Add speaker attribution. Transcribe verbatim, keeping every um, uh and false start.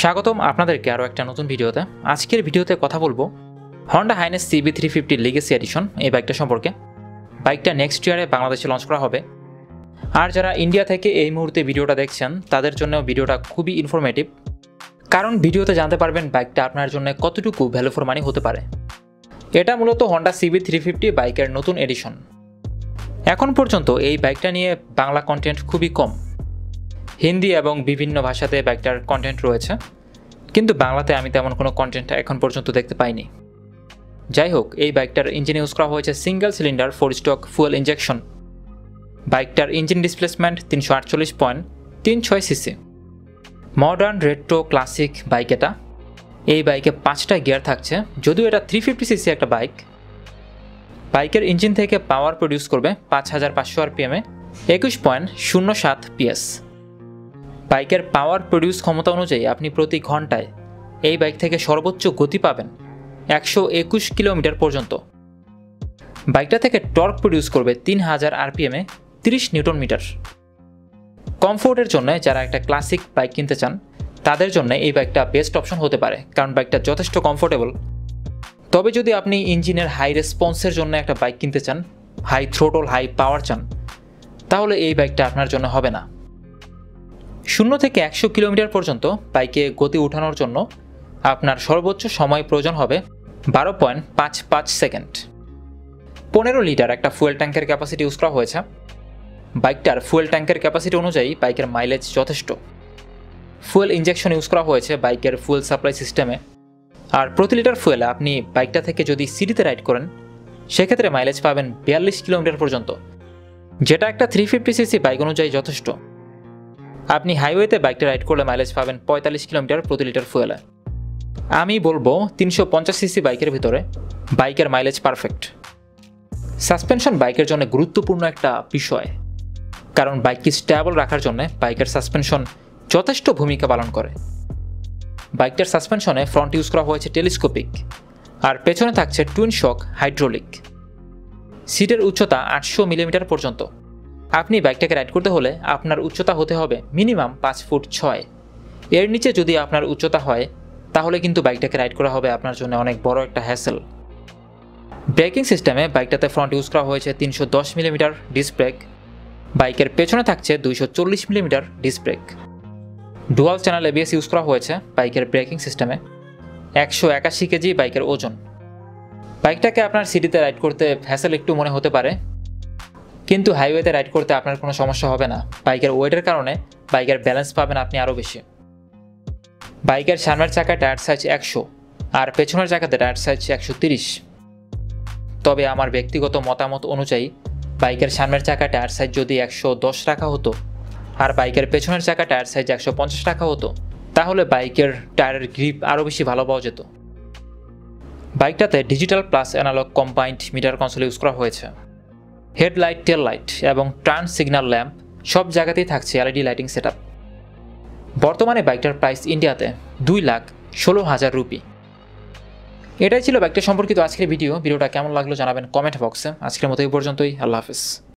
Speaker 1: স্বাগতম আপনাদেরকে আরও একটা নতুন ভিডিওতে। আজকের ভিডিওতে কথা বলবো Honda Highness CB three fifty legacy edition এই বাইকটা সম্পর্কে। বাইকটা নেক্সট ইয়ারে বাংলাদেশে লঞ্চ করা হবে। আর যারা ইন্ডিয়া থেকে এই মুহূর্তে ভিডিওটা দেখছেন তাদের জন্য ভিডিওটা খুবই ইনফরমেটিভ, কারণ ভিডিওতে জানতে পারবেন বাইকটা আপনার জন্য কতটুকু ভ্যালু ফর মানি হতে পারে। এটা মূলত হন্ডা সিবি থ্রি ফিফটি বাইকের নতুন এডিশন। এখন পর্যন্ত এই বাইকটা নিয়ে বাংলা কন্টেন্ট খুবই কম। হিন্দি এবং বিভিন্ন ভাষাতে বাইকটার কন্টেন্ট রয়েছে, কিন্তু বাংলাতে আমি তেমন কোনো কন্টেন্ট এখন পর্যন্ত দেখতে পাইনি। যাই হোক, এই বাইকটার ইঞ্জিন ইউজ করা হয়েছে single cylinder four stroke fuel injection. বাইকটার ইঞ্জিন ডিসপ্লেসমেন্ট তিনশো আটচল্লিশ পয়েন্ট তিন ছয় CC. Modern retro classic bike এটা। এই বাইকে পাঁচটা গিয়ার থাকছে, যদিও এটা থ্রি ফিফটি সিসি একটা বাইক। বাইকের ইঞ্জিন থেকে পাওয়ার প্রডিউস করবে পাঁচ হাজার পাঁচশো আরপিএমে একুশ পয়েন্ট শূন্য সাত পিএস। বাইকের পাওয়ার প্রডিউস ক্ষমতা অনুযায়ী আপনি প্রতি ঘন্টায় এই বাইক থেকে সর্বোচ্চ গতি পাবেন একশো একুশ কিলোমিটার পর্যন্ত। বাইকটা থেকে টর্ক প্রডিউস করবে তিন হাজার আরপিএমে তিরিশ নিউটন মিটার। কমফোর্টের জন্য যারা একটা ক্লাসিক বাইক কিনতে চান তাদের জন্য এই বাইকটা বেস্ট অপশন হতে পারে, কারণ বাইকটা যথেষ্ট কমফোর্টেবল। তবে যদি আপনি ইঞ্জিনের হাই রেসপন্সের জন্য একটা বাইক কিনতে চান, হাই থ্রোটল হাই পাওয়ার চান, তাহলে এই বাইকটা আপনার জন্য হবে না। শূন্য থেকে একশো কিলোমিটার পর্যন্ত বাইকে গতি উঠানোর জন্য আপনার সর্বোচ্চ সময় প্রয়োজন হবে বারো পয়েন্ট পাঁচ পাঁচ সেকেন্ড। পনেরো লিটার একটা ফুয়েল ট্যাঙ্কের ক্যাপাসিটি ইউজ করা হয়েছে। বাইকটার ফুয়েল ট্যাঙ্কের ক্যাপাসিটি অনুযায়ী বাইকের মাইলেজ যথেষ্ট। ফুয়েল ইঞ্জেকশন ইউজ করা হয়েছে বাইকের ফুয়েল সাপ্লাই সিস্টেমে। আর প্রতি লিটার ফুয়েলে আপনি বাইকটা থেকে যদি সিটিতে রাইড করেন সেক্ষেত্রে মাইলেজ পাবেন বিয়াল্লিশ কিলোমিটার পর্যন্ত, যেটা একটা থ্রি ফিফটি সিসি বাইক অনুযায়ী যথেষ্ট। আপনি হাইওয়েতে বাইকটা রাইড করলে মাইলেজ পাবেন পঁয়তাল্লিশ কিলোমিটার প্রতি লিটার ফুয়েলে। আমি বলবো তিনশো পঞ্চাশ সিসি বাইকের ভিতরে বাইকের মাইলেজ পারফেক্ট। সাসপেনশন বাইকের জন্য গুরুত্বপূর্ণ একটা বিষয়, কারণ বাইককে স্টেবল রাখার জন্য বাইকের সাসপেনশন যথেষ্ট ভূমিকা পালন করে। বাইকটার সাসপেনশনে ফ্রন্ট ইউজ করা হয়েছে টেলিস্কোপিক, আর পেছনে থাকছে টুইন শক হাইড্রোলিক। সিটের উচ্চতা আটশো মিলিমিটার পর্যন্ত। আপনি বাইকটাকে রাইড করতে হলে আপনার উচ্চতা হতে হবে মিনিমাম পাঁচ ফুট ছয়। এর নিচে যদি আপনার উচ্চতা হয় তাহলে কিন্তু বাইকটাকে রাইড করা হবে আপনার জন্য অনেক বড় একটা হ্যাসেল। ব্রেকিং সিস্টেমে বাইকটাতে ফ্রন্ট ইউজ করা হয়েছে তিনশো দশ মিলিমিটার ডিস্ক ব্রেক। বাইকের পেছনে থাকছে দুইশো চল্লিশ millimetre disc brake. Dual channel ABS use করা হয়েছে বাইকের ব্রেকিং সিস্টেমে। একশো একাশি কেজি বাইকের ওজন। বাইকটাকে আপনার সিটিতে রাইড করতে হ্যাসেল একটু মনে হতে পারে, কিন্তু হাইওয়েতে রাইড করতে আপনার কোনো সমস্যা হবে না। বাইকের ওয়েটের কারণে বাইকের ব্যালেন্স পাবেন আপনি আরও বেশি। বাইকের সামনের চাকা টায়ার সাইজ একশো, আর পেছনের চাকাতে টায়ার সাইজ একশো তিরিশ। তবে আমার ব্যক্তিগত মতামত অনুযায়ী বাইকের সামনের চাকা টায়ার সাইজ যদি একশো দশ রাখা হতো আর বাইকের পেছনের চাকা টায়ার সাইজ একশো পঞ্চাশ রাখা হতো তাহলে বাইকের টায়ারের গ্রিপ আরও বেশি ভালো পাওয়া যেত। বাইকটাতে digital plus analogue combined meter console use করা হয়েছে। হেডলাইট, টেল লাইট এবং টার্ন সিগন্যাল ল্যাম্প সব জায়গাতেই থাকছে এলইডি লাইটিং সেটআপ। বর্তমানে বাইকটার প্রাইস ইন্ডিয়াতে দুই লাখ ষোলো হাজার রুপি। এটাই ছিল বাইকটা সম্পর্কিত আজকের ভিডিও। ভিডিওটা কেমন লাগলো জানাবেন কমেন্ট বক্সে। আজকের মতো এই পর্যন্তই। আল্লাহ হাফেজ।